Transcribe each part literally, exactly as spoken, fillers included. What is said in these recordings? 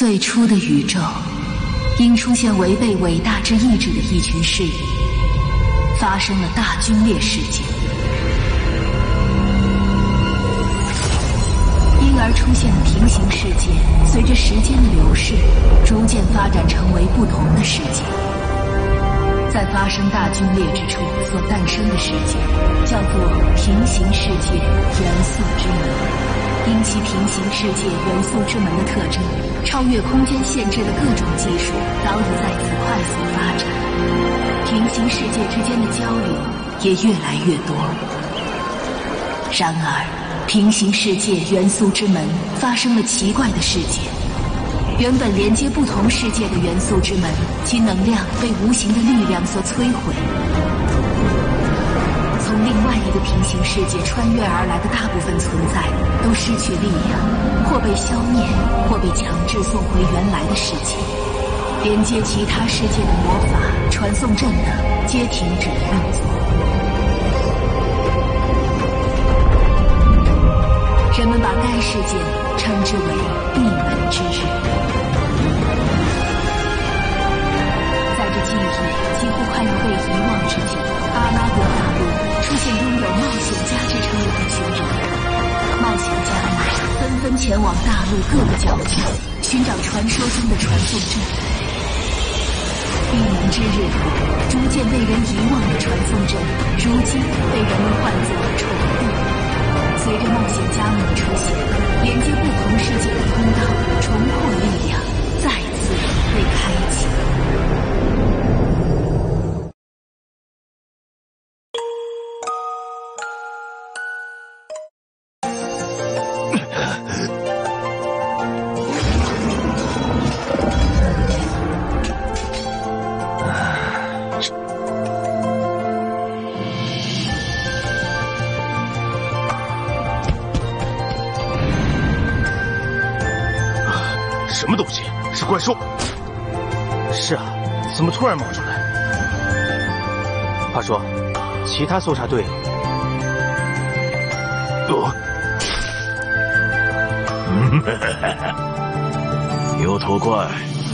最初的宇宙，因出现违背伟大之意志的一群势力，发生了大龟裂事件，因而出现的平行世界，随着时间的流逝，逐渐发展成为不同的世界。在发生大龟裂之处所诞生的世界，叫做平行世界元素之门。因其平行世界元素之门的特征，超越空间限制的各种技术早已在此快速发展，平行世界之间的交流也越来越多。然而，平行世界元素之门发生了奇怪的事件。原本连接不同世界的元素之门，其能量被无形的力量所摧毁。从另外一个平行世界穿越而来的大部分存在，都失去力量，或被消灭，或被强制送回原来的世界。连接其他世界的魔法、传送阵等皆停止了运作。人们把该事件称之为闭门之日。在这记忆几乎快要被遗忘之际，阿拉伯大陆出现拥有冒险家之称的一群人。冒险家们纷纷前往大陆各个角落，寻找传说中的传送阵。闭门之日后，逐渐被人遗忘的传送阵，如今被人们唤作宠物。随着冒险家们的出现，连接不同世界的通道重获力量，再次被开启。 什么东西？是怪兽？ 是啊，怎么突然冒出来？话说，其他搜查队…… 呃， 牛头怪，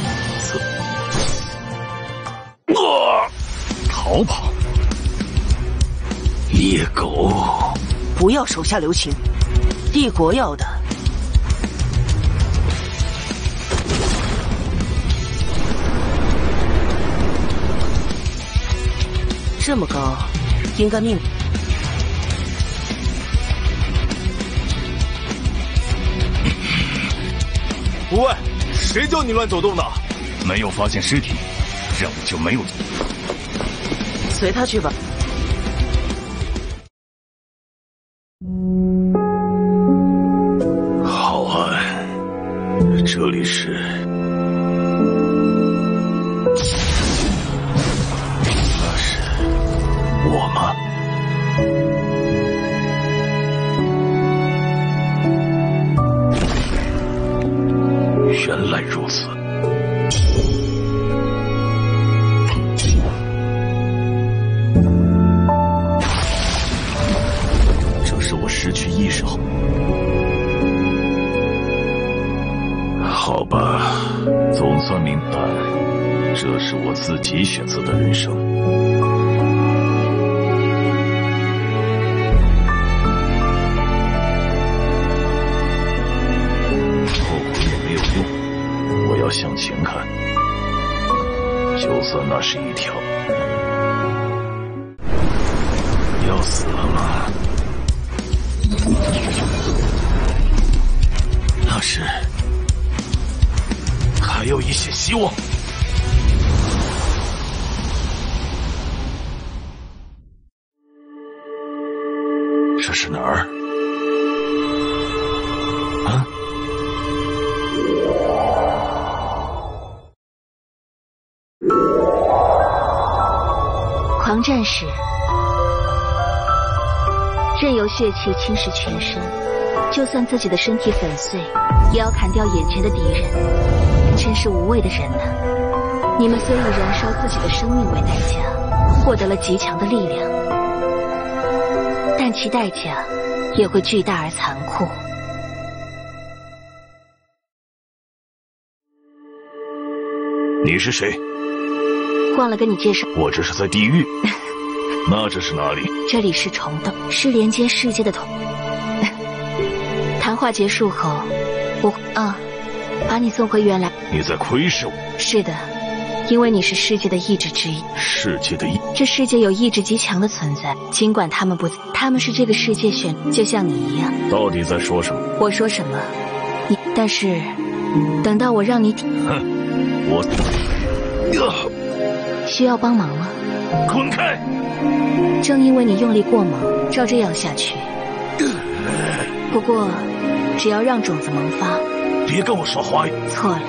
呃，逃跑！ 野狗， 不要手下留情，帝国要的。这么高，应该命。 喂，谁叫你乱走动的？ 没有发现尸体，任务就没有。 随他去吧。 浩瀚，这里是。我吗？原来如此。这是我失去意识后。好吧，总算明白，这是我自己选择的人生。向前看，就算那是一条要死了吗？那是还有一些希望。这是哪儿？啊？ 狂战时，任由血气侵蚀全身，就算自己的身体粉碎，也要砍掉眼前的敌人。真是无畏的人呐！你们虽以燃烧自己的生命为代价，获得了极强的力量，但其代价也会巨大而残酷。 你是谁？ 忘了跟你介绍， 我这是在地狱。那这是哪里？ 这里是虫洞，是连接世界的通。谈话结束后，我啊，把你送回原来。 你在窥视我？ 是的，因为你是世界的意志之一。 世界的意？ 这世界有意志极强的存在，尽管他们不，他们是这个世界选，就像你一样。 到底在说什么？ 我说什么？你，但是，等到我让你， 哼，我， 需要帮忙吗？ 滚开！ 正因为你用力过猛，照这样下去。不过，只要让种子萌发。 别跟我说话！ 错了。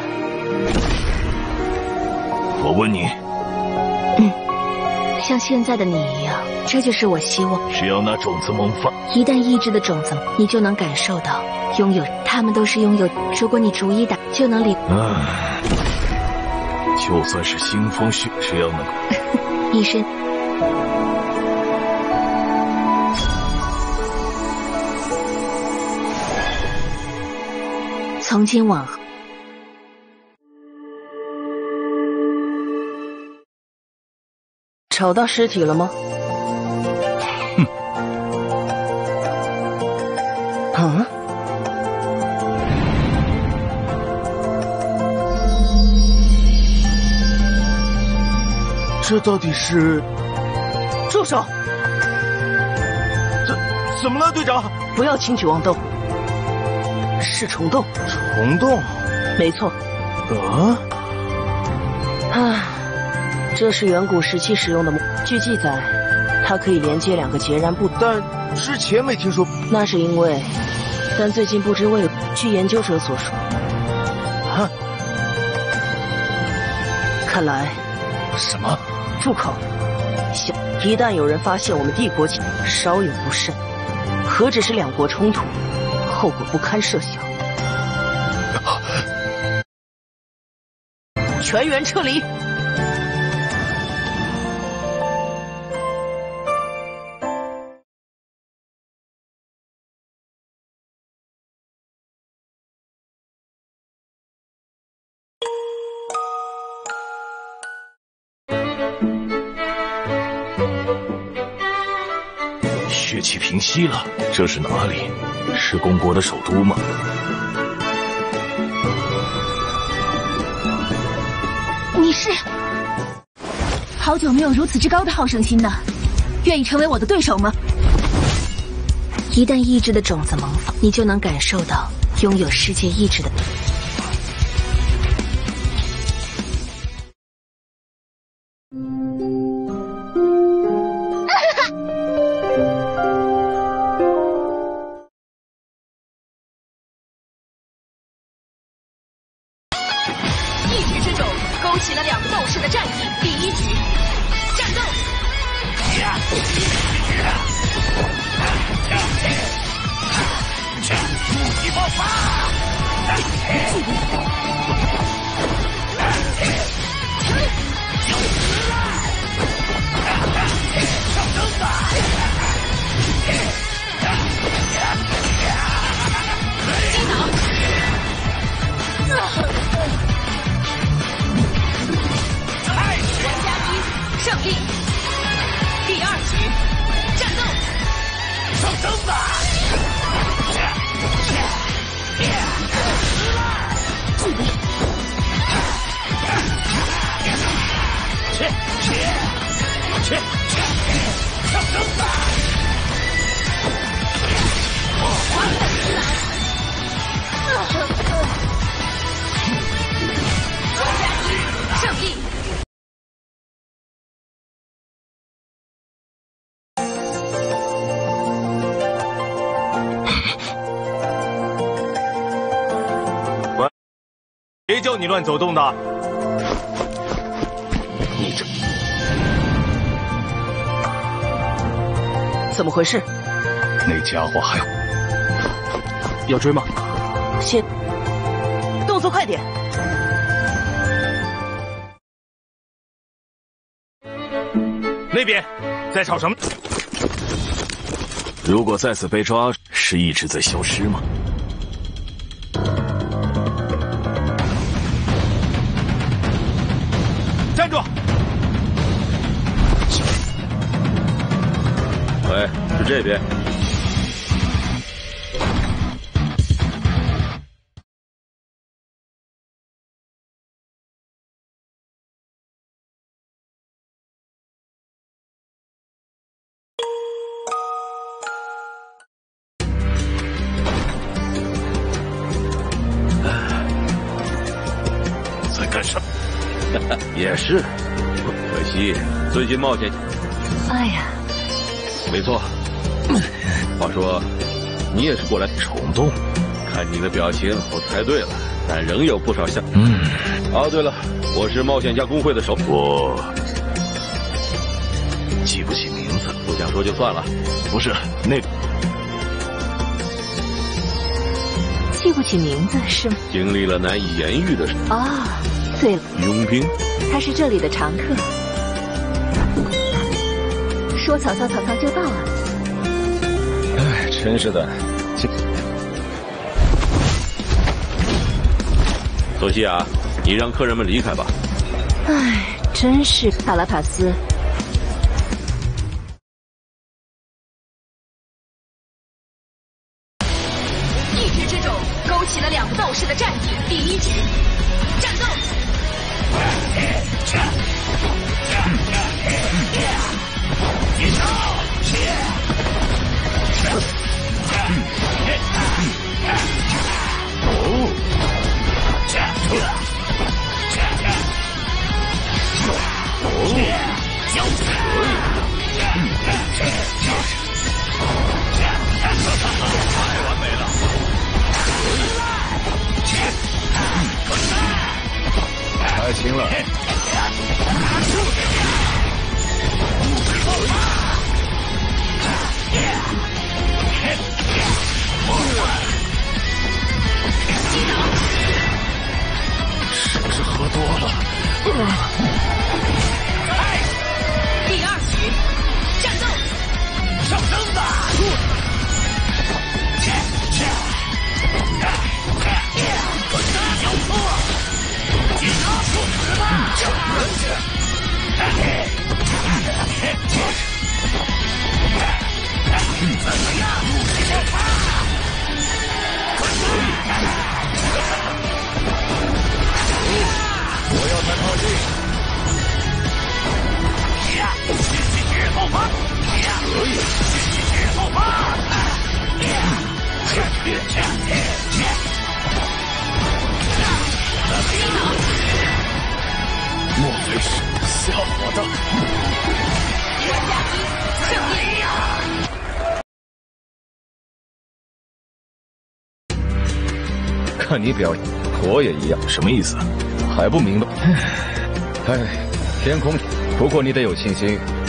我问你。 嗯，像现在的你一样，这就是我希望。 只要那种子萌发， 一旦意志的种子，你就能感受到拥有。他们都是拥有。如果你逐一打，就能理。 唉，就算是腥风血，只要能一身。从今往后， 找到尸体了吗？ 哼。 啊？ 这到底是？ 住手！ 怎怎么了，队长？ 不要轻举妄动。是虫洞。 虫洞？ 没错。 啊？ 啊，这是远古时期使用的木。据记载，它可以连接两个截然不同。 但之前没听说。 那是因为，但最近不知为，据研究者所说。 啊？ 看来。 什么？ 住口！小，一旦有人发现我们帝国，稍有不慎，何止是两国冲突，后果不堪设想。全员撤离！ 血气平息了，这是哪里？是公国的首都吗？ 你是？好久没有如此之高的好胜心呢，愿意成为我的对手吗？ 一旦意志的种子萌发，你就能感受到拥有世界意志的。 勾起了两个斗士的战意。第一局，战斗！武器爆发！上灯吧！击倒！玩家一胜利。第二局战斗，上灯吧！距离，去去去去，上灯吧！我等你来。玩家一胜利。 谁叫你乱走动的？ 你这怎么回事？ 那家伙还要追吗？ 先，动作快点！ 那边在吵什么？ 如果再次被抓，是一直在消失吗？ 这边。 在干什么？ 也是，可惜最近冒险。 哎呀， 没错。话说，你也是过来冲动？ 看你的表情，我猜对了，但仍有不少像。 嗯。 哦，对了，我是冒险家工会的首。 我记不起名字， 不想说就算了。 不是那个。 记不起名字是吗？ 经历了难以言喻的事。 啊，对了， 佣兵， 他是这里的常客。说曹操，曹操就到啊！ 哎，真是的。 索西亚，你让客人们离开吧。 哎，真是塔拉塔斯。 一局之种勾起了两个斗士的战绩。第一局，战斗。 太完美了！ 太轻了。 是不是喝多了？ 第二局，战斗，上升吧！ 我要再靠近。 爆发！ 可以。 爆发！ 莫非是吓我的？ 一人加一，胜利！ 看你表现，我也一样。 什么意思？ 还不明白？哎，天空，不过你得有信心。